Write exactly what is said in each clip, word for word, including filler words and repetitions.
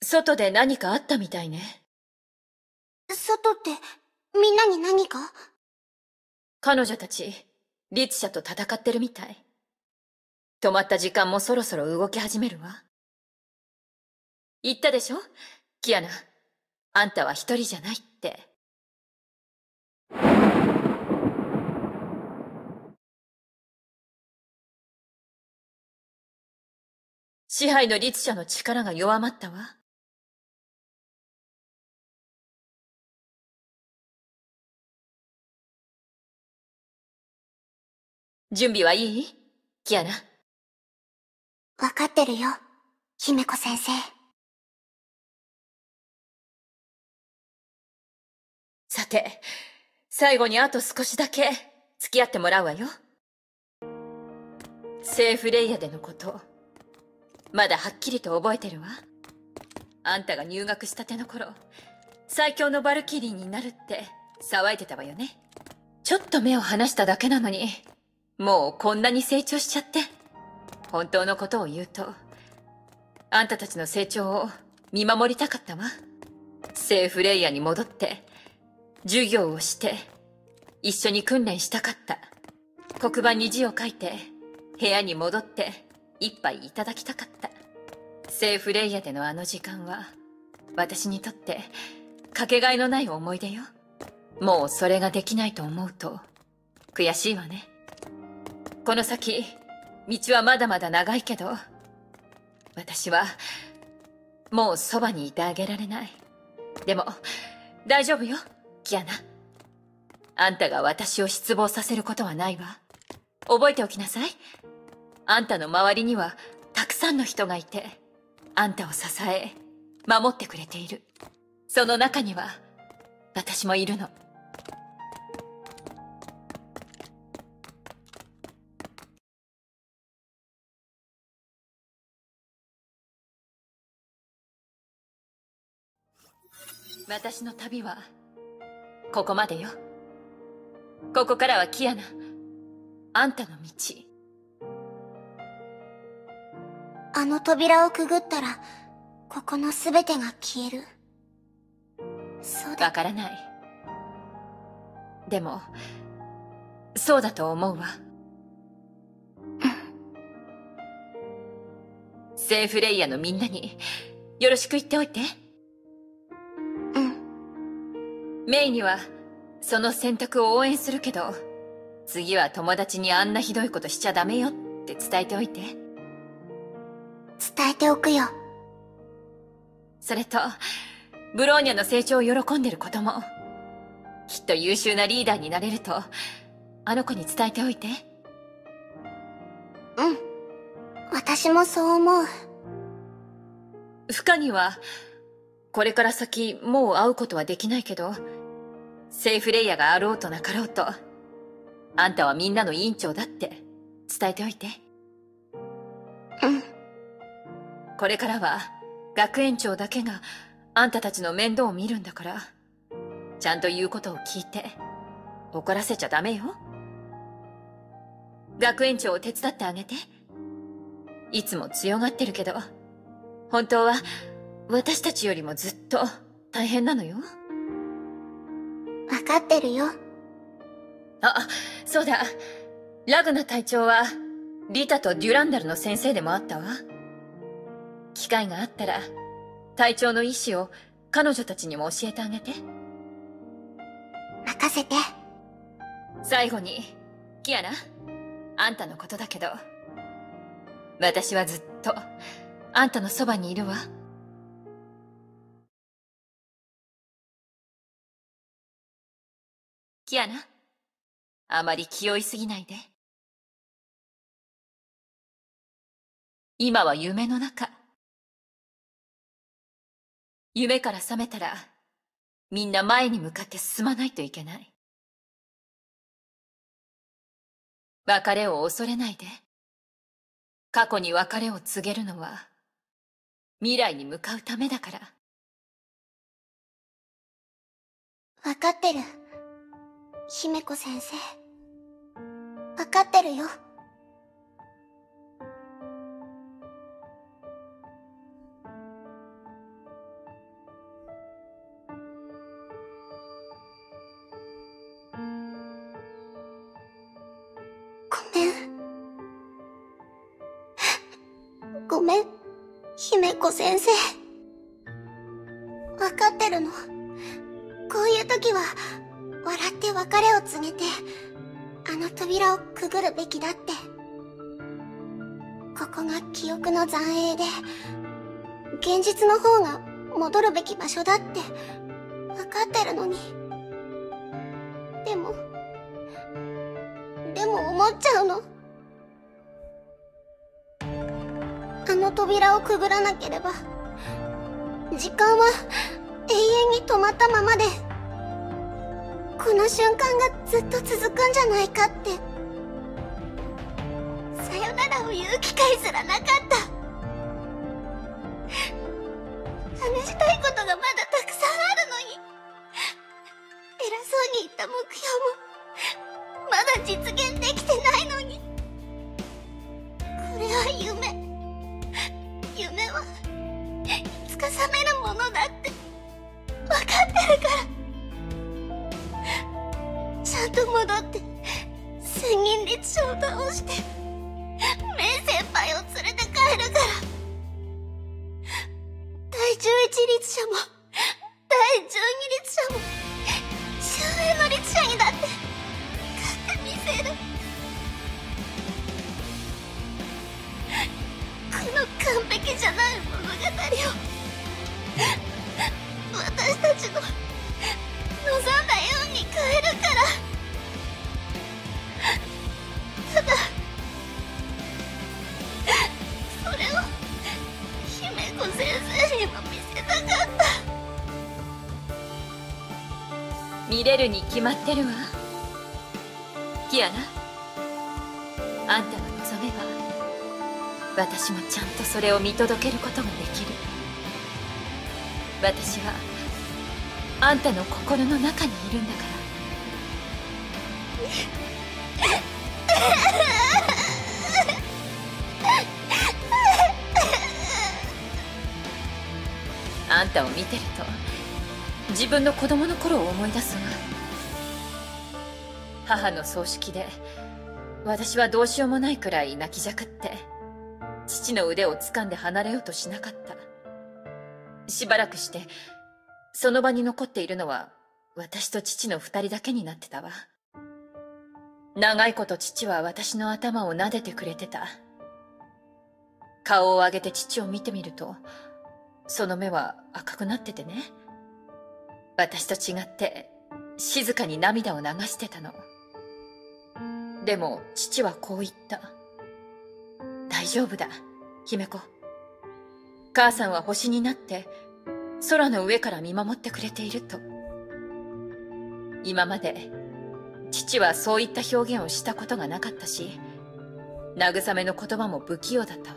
外で何かあったみたいね。 外って、みんなに何か？ 彼女たち、律者と戦ってるみたい。止まった時間もそろそろ動き始めるわ。言ったでしょキアナ。あんたは一人じゃないって。支配の律者の力が弱まったわ。準備はいい？キアナ。 わかってるよ、姫子先生。 さて、最後にあと少しだけ付き合ってもらうわよ。聖フレイヤでのこと、まだはっきりと覚えてるわ。あんたが入学したての頃、最強のバルキリーになるって騒いでたわよね。ちょっと目を離しただけなのに、もうこんなに成長しちゃって。本当のことを言うと、あんたたちの成長を見守りたかったわ。聖フレイヤに戻って、授業をして、一緒に訓練したかった。黒板に字を書いて、部屋に戻って、一杯いただきたかった。聖フレイヤでのあの時間は、私にとって、かけがえのない思い出よ。もうそれができないと思うと、悔しいわね。この先、道はまだまだ長いけど、私は、もうそばにいてあげられない。でも、大丈夫よ、キアナ。あんたが私を失望させることはないわ。覚えておきなさい。あんたの周りには、たくさんの人がいて、あんたを支え、守ってくれている。その中には、私もいるの。私の旅は、ここまでよ。ここからはキアナ、あんたの道。 あの扉をくぐったら、ここのすべてが消える。そうだ。 わからない。でも、そうだと思うわ。聖フレイヤのみんなに、よろしく言っておいて。 うん。 メイには、その選択を応援するけど、次は友達にあんなひどいことしちゃダメよって伝えておいて。 伝えておくよ。 それと、ブローニャの成長を喜んでることも、きっと優秀なリーダーになれると、あの子に伝えておいて。 うん。私もそう思う。 フカには、これから先もう会うことはできないけど、聖フレイヤがあろうとなかろうと、あんたはみんなの委員長だって伝えておいて。 うん。 これからは学園長だけがあんたたちの面倒を見るんだから、ちゃんと言うことを聞いて怒らせちゃダメよ。学園長を手伝ってあげて。いつも強がってるけど、本当は私たちよりもずっと大変なのよ。 わかってるよ。 あ、そうだ。ラグナ隊長はリタとデュランダルの先生でもあったわ。機会があったら隊長の意思を彼女たちにも教えてあげて。 任せて。 最後に、キアナ、あんたのことだけど、私はずっとあんたのそばにいるわ。キアナ、あまり気負いすぎないで。今は夢の中。夢から覚めたら、みんな前に向かって進まないといけない。別れを恐れないで。過去に別れを告げるのは、未来に向かうためだから。 わかってる。姫子先生。わかってるよ。 ごめん、姫子先生。わかってるの。こういう時は、笑って別れを告げて、あの扉をくぐるべきだって。ここが記憶の残影で、現実の方が戻るべき場所だって分かってるのに。でも、でも思っちゃうの。あの扉をくぐらなければ、時間は永遠に止まったままで、この瞬間がずっと続くんじゃないかって。さよならを言う機会すらなかった。話したいことがまだたくさんあるのに、偉そうに言った目標もまだ実現できてないのに。これは夢。夢はいつか覚めるものだって分かってるから。ちゃんと戻って千人律者を倒してメイ先輩を連れて帰るから。第十一律者も第十二律者も終焉の律者にだって勝ってみせる。この完璧じゃない物語を私たちの望んだように変えるから。ただそれを姫子先生にも見せたかった。 見れるに決まってるわ。キアナ、あんたが望めば私もちゃんとそれを見届けることができる。私はあんたの心の中にいるんだから。あんたを見てると自分の子供の頃を思い出すわ。母の葬式で私はどうしようもないくらい泣きじゃくって父の腕を掴んで離れようとしなかった。しばらくしてその場に残っているのは私と父の二人だけになってたわ。長いこと父は私の頭を撫でてくれてた。顔を上げて父を見てみるとその目は赤くなっててね、私と違って静かに涙を流してたの。でも父はこう言った。大丈夫だ、姫子。母さんは星になって空の上から見守ってくれていると。今まで父はそういった表現をしたことがなかったし、慰めの言葉も不器用だったわ。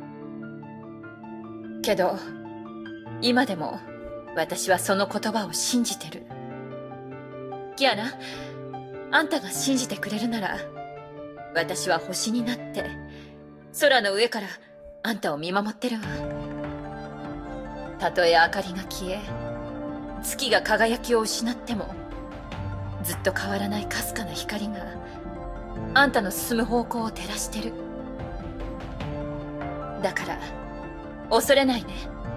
けど今でも私はその言葉を信じてる。キアナ、あんたが信じてくれるなら私は星になって空の上からあんたを見守ってるわ。たとえ明かりが消え月が輝きを失ってもずっと変わらないかすかな光があんたの進む方向を照らしてる。だから恐れないね。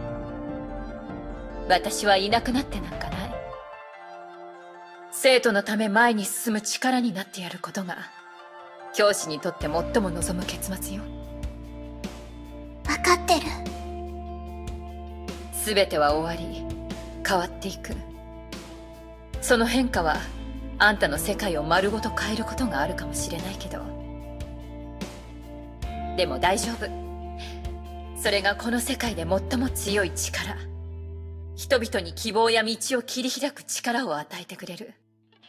私はいなくなってなんかない。生徒のため前に進む力になってやることが教師にとって最も望む結末よ。 分かってる。 全ては終わり変わっていく。その変化はあんたの世界を丸ごと変えることがあるかもしれないけど、でも大丈夫。それがこの世界で最も強い力、人々に希望や道を切り開く力を与えてくれる。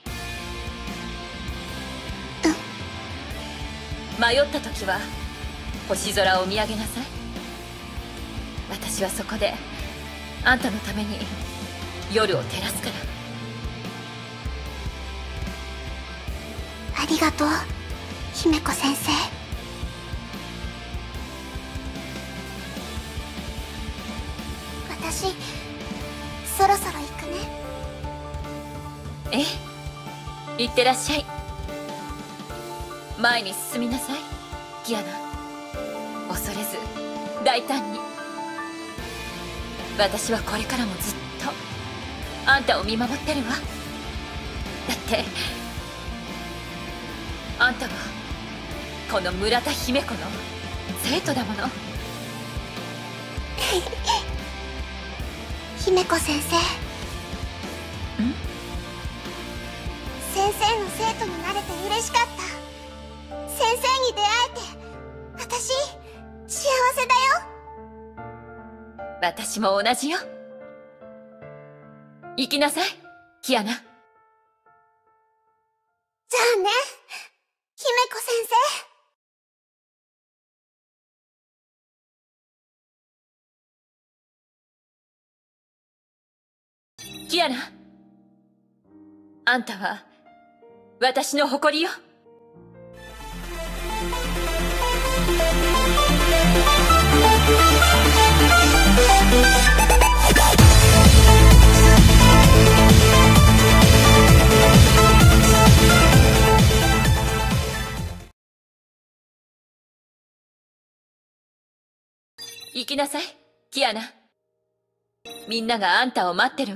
迷った時は星空を見上げなさい。私はそこであんたのために夜を照らすから。 ありがとう、姫子先生。私そろそろ行くね。 ええ、行ってらっしゃい。前に進みなさい、キアナ。恐れず大胆に。私はこれからもずっとあんたを見守ってるわ。だってあんたはこの村田姫子の生徒だもの。 姫子先生。 ん？ 先生の生徒になれて嬉しかった。先生に出会えて私幸せだよ。 私も同じよ。行きなさい、キアナ。じゃあね、姫子先生。キアナ、あんたは私の誇りよ。行きなさい、キアナ。みんながあんたを待ってるわ。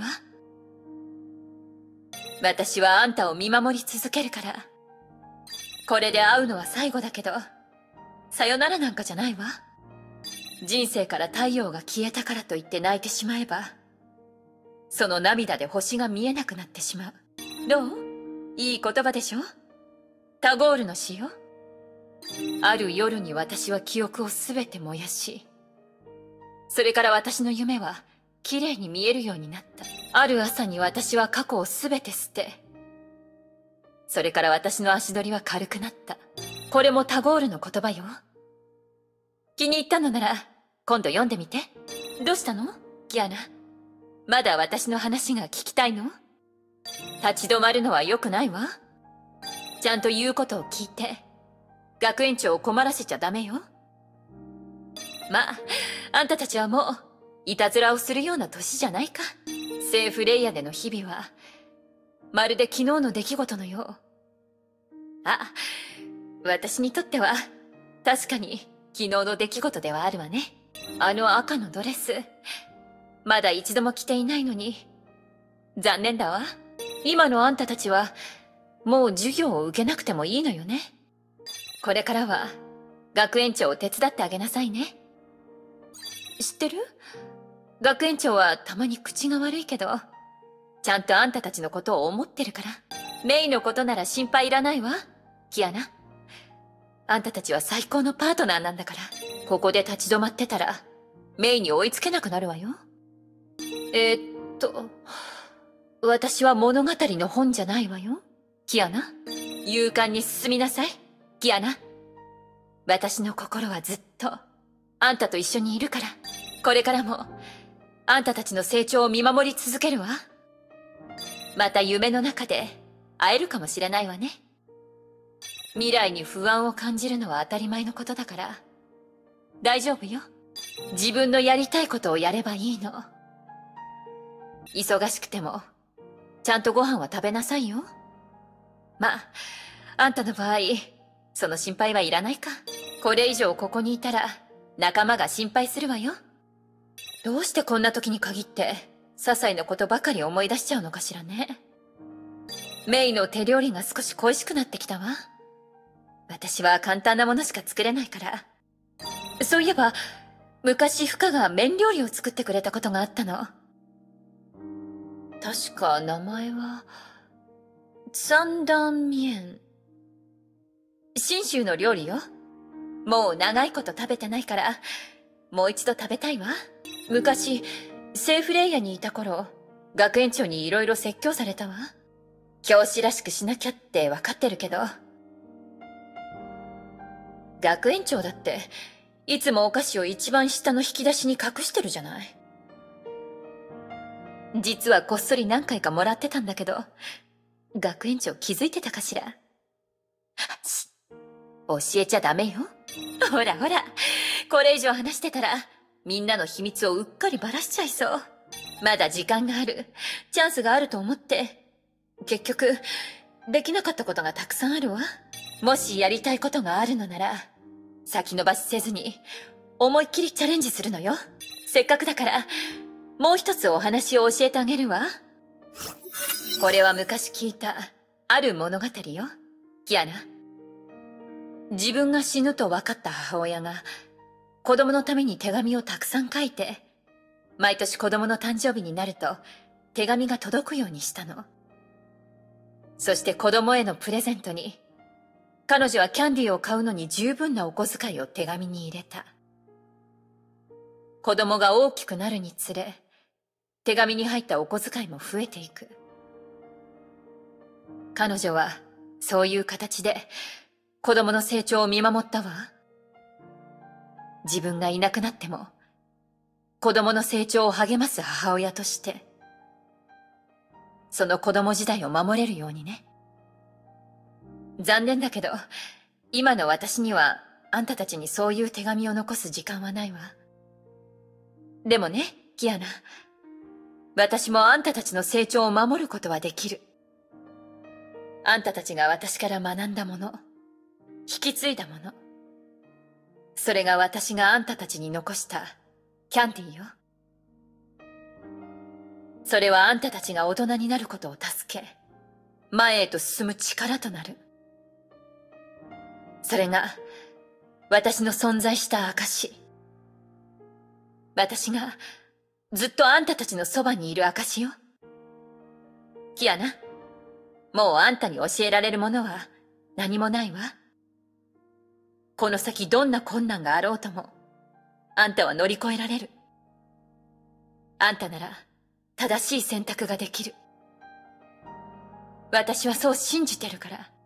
私はあんたを見守り続けるから。これで会うのは最後だけど、さよならなんかじゃないわ。人生から太陽が消えたからといって泣いてしまえば、その涙で星が見えなくなってしまう。どう？いい言葉でしょ？タゴールの詩よ。ある夜に私は記憶をすべて燃やし、それから私の夢は綺麗に見えるようになった。ある朝に私は過去をすべて捨て、それから私の足取りは軽くなった。これもタゴールの言葉よ。気に入ったのなら今度読んでみて。どうしたの？キアナ。まだ私の話が聞きたいの？立ち止まるのは良くないわ。ちゃんと言うことを聞いて、学園長を困らせちゃダメよ。まあ、あんたたちはもういたずらをするような年じゃないか。セーフレイヤでの日々はまるで昨日の出来事のよう。あ、私にとっては確かに昨日の出来事ではあるわね。あの赤のドレス、まだ一度も着ていないのに残念だわ。今のあんたたちはもう授業を受けなくてもいいのよね。これからは学園長を手伝ってあげなさいね。知ってる？学園長はたまに口が悪いけど、ちゃんとあんたたちのことを思ってるから。メイのことなら心配いらないわ、キアナ。あんたたちは最高のパートナーなんだから。ここで立ち止まってたらメイに追いつけなくなるわよ。えー、っと私は物語の本じゃないわよ、キアナ。勇敢に進みなさい、キアナ。私の心はずっとあんたと一緒にいるから。これからもあんたたちの成長を見守り続けるわ。また夢の中で会えるかもしれないわね。未来に不安を感じるのは当たり前のことだから、大丈夫よ。自分のやりたいことをやればいいの。忙しくてもちゃんとご飯は食べなさいよ。まあ、あんたの場合その心配はいらないか。これ以上ここにいたら仲間が心配するわよ。どうしてこんな時に限って些細なことばかり思い出しちゃうのかしらね。メイの手料理が少し恋しくなってきたわ。私は簡単なものしか作れないから。そういえば昔フカが麺料理を作ってくれたことがあったの。確か名前は三段面。信州の料理よ。もう長いこと食べてないからもう一度食べたいわ。昔セーフレイヤにいた頃、学園長にいろいろ説教されたわ。教師らしくしなきゃって分かってるけど、学園長だっていつもお菓子を一番下の引き出しに隠してるじゃない。実はこっそり何回かもらってたんだけど、学園長気づいてたかしら。し教えちゃダメよ。ほらほら、これ以上話してたらみんなの秘密をうっかりばらしちゃいそう。まだ時間がある、チャンスがあると思って、結局できなかったことがたくさんあるわ。もしやりたいことがあるのなら先延ばしせずに思いっきりチャレンジするのよ。せっかくだから、もう一つお話を教えてあげるわ。これは昔聞いた、ある物語よ。キアナ。自分が死ぬと分かった母親が、子供のために手紙をたくさん書いて、毎年子供の誕生日になると、手紙が届くようにしたの。そして子供へのプレゼントに、彼女はキャンディーを買うのに十分なお小遣いを手紙に入れた。子供が大きくなるにつれ、手紙に入ったお小遣いも増えていく。彼女はそういう形で子供の成長を見守ったわ。自分がいなくなっても子供の成長を励ます母親として、その子供時代を守れるようにね。残念だけど、今の私にはあんたたちにそういう手紙を残す時間はないわ。でもね、キアナ。私もあんたたちの成長を守ることはできる。あんたたちが私から学んだもの、引き継いだもの。それが私があんたたちに残したキャンディーよ。それはあんたたちが大人になることを助け、前へと進む力となる。それが私の存在した証。私がずっとあんたたちのそばにいる証よ。キアナ、もうあんたに教えられるものは何もないわ。この先どんな困難があろうとも、あんたは乗り越えられる。あんたなら正しい選択ができる。私はそう信じてるから。